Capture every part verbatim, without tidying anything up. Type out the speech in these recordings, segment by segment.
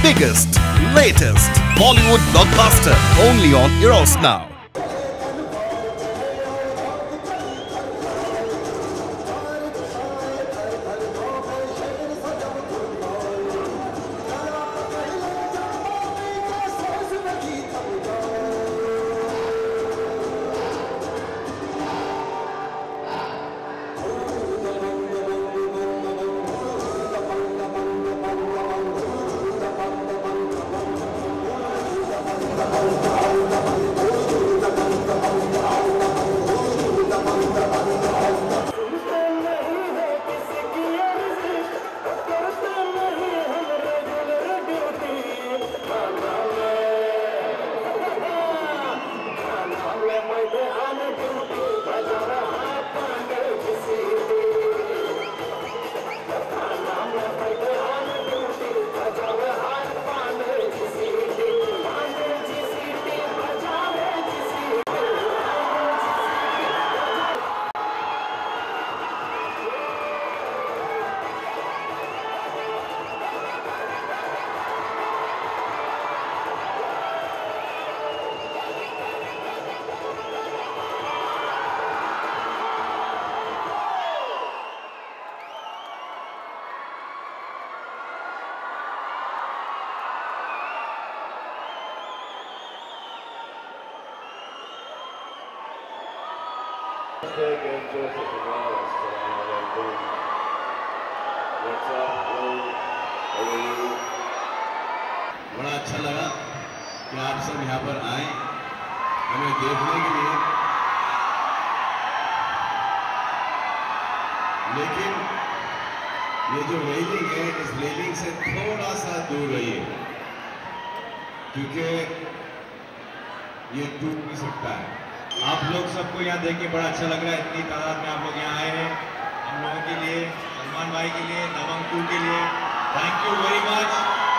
biggest, latest Bollywood blockbuster only on ErosNow. बड़ा अच्छा लगा कि आप सब यहाँ पर आए हमें देखने के लिए, लेकिन ये जो रेलिंग है, इस रेलिंग से थोड़ा सा दूर रहिए क्योंकि ये टूट भी सकता है। आप लोग सबको यहाँ देख के बड़ा अच्छा लग रहा है, इतनी तादाद में आप लोग यहाँ आए हैं हम लोगों के लिए, सलमान भाई के लिए, दबंग टू के लिए। Thank you very much,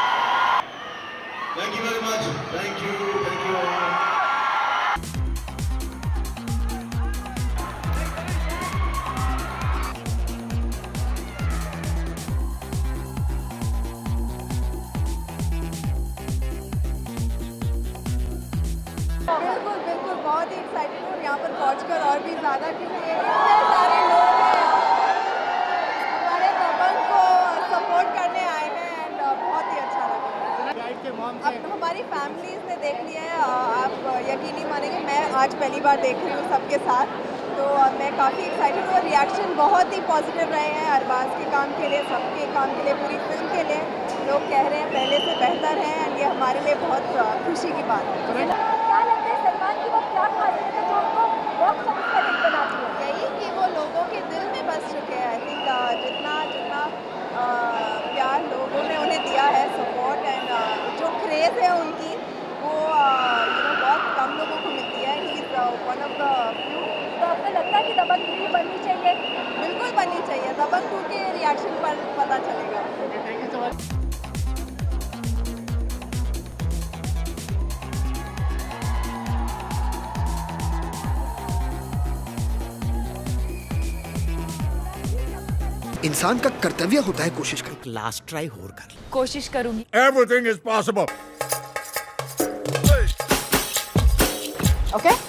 thank you very much, thank you, thank you. बिल्कुल बिल्कुल बहुत ही एक्साइटेड हूँ यहाँ पर पहुँचकर, और भी ज़्यादा क्योंकि इतने सारे लोग हैं हमारे दबंग को सपोर्ट करने आए हैं एंड बहुत ही अच्छा लगा। अब हमारी फैमिलीज ने देख लिया है, आप यकीन नहीं मानेंगे मैं आज पहली बार देख रही हूँ सबके साथ, तो मैं काफ़ी एक्साइटेड हूँ। रिएक्शन बहुत ही पॉजिटिव रहे हैं अरबाज के काम के लिए, सबके काम के लिए, पूरी फिल्म के लिए। लोग कह रहे हैं पहले से बेहतर है एंड ये हमारे लिए बहुत खुशी की बात है। क्या लगता है सलमान की वो क्या खासियत है जो उनको बॉक्स ऑफिस का हिट बनाती है? यही कि वो लोगों के दिल में बस चुके हैं। आई थिंक जितना जितना प्यार लोगों ने उन्हें दिया है, सपोर्ट एंड जो क्रेज़ है उनकी, वो यू नो बहुत कम लोगों को मिलती है। He is one of the few. तो आपको लगता है कि दबंग थ्री बननी चाहिए? बिल्कुल बननी चाहिए। दबंग टू के रिएक्शन पर पता चलेगा। Thank you so much. इंसान का कर्तव्य होता है कोशिश करना। लास्ट ट्राई और कर कोशिश करूंगी। Everything is possible. ओके